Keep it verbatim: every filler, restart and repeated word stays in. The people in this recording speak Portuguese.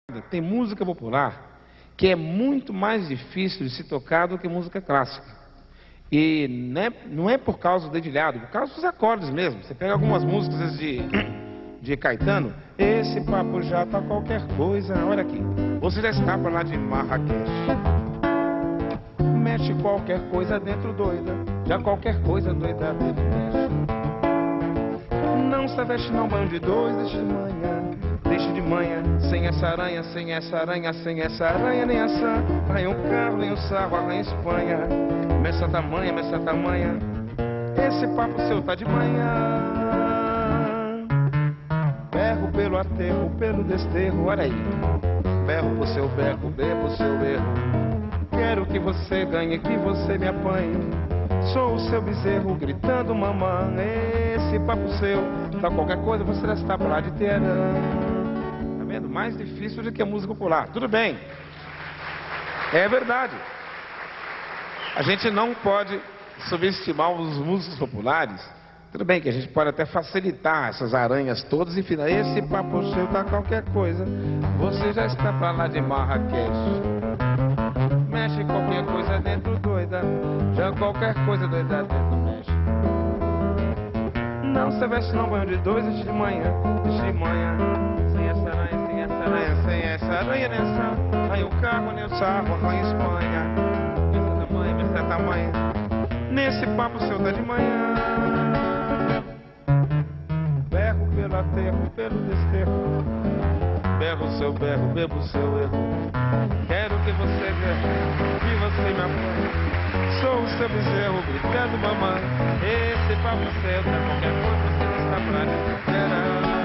Tem música popular que é muito mais difícil de se tocar do que música clássica. E não é, não é por causa do dedilhado, por causa dos acordes mesmo. Você pega algumas músicas de, de Caetano, esse papo já tá qualquer coisa. Olha aqui, você já está pra lá de Marrakech. Mexe qualquer coisa dentro doida, já qualquer coisa doida dentro mexe. Não se veste não, banho de dois, deixa de manhã. Deixe de manhã, sem essa aranha, sem essa aranha, sem essa aranha, nem essa. Arranha um carro, nem um sarro, arranha Espanha. Meça tamanha, meça tamanha. Esse papo seu tá de manhã. Berro pelo aterro, pelo desterro, olha aí. Berro pro seu berro, bebo o seu erro. Quero que você ganhe, que você me apanhe. Sou o seu bezerro gritando mamãe. Esse papo seu tá qualquer coisa, você já está pra lá de Teherã. Tá vendo? Mais difícil do que a música popular. Tudo bem. É verdade. A gente não pode subestimar os músicos populares. Tudo bem que a gente pode até facilitar essas aranhas todas e final. Esse papo seu tá qualquer coisa, você já está pra lá de Marrakech. Mexe qualquer coisa dentro doida, já qualquer coisa doida dentro mexe. Não se veste não, banho de dois, deixa de manhã, deixa de manhã. Sem essa aranha, sem essa aranha, sem essa aranha nessa. Arranha o carro, nem o sarro, arranha Espanha. Essa tamanha, essa tamanha. Nesse papo seu tá de manhã. Berro pelo aterro, pelo desterro. Berro o seu berro, bebo o seu erro. Quero que você veja, que você me apoie. Sou o seu bezerro gritando mamãe. Esse papo seu tá qualquer coisa, você não está pra desesperar.